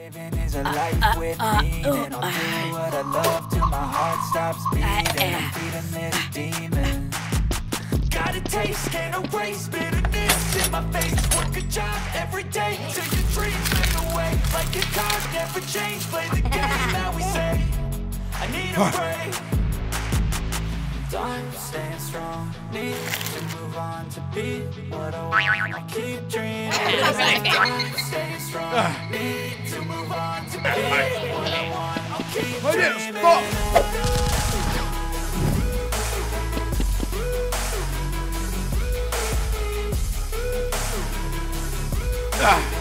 living is a life with meaning. I'll do what I love till my heart stops beating. I'm feeding this demon. Got a taste, can't erase bitterness in my face. Work a job every day till your dreams fade away. Like a card, never change. Play the game that we say. I need a break. Done staying strong. Need to move on to be what I want. I keep dreaming. Done staying strong. Need to move on to be what I want. I'll keep dreaming. Stop.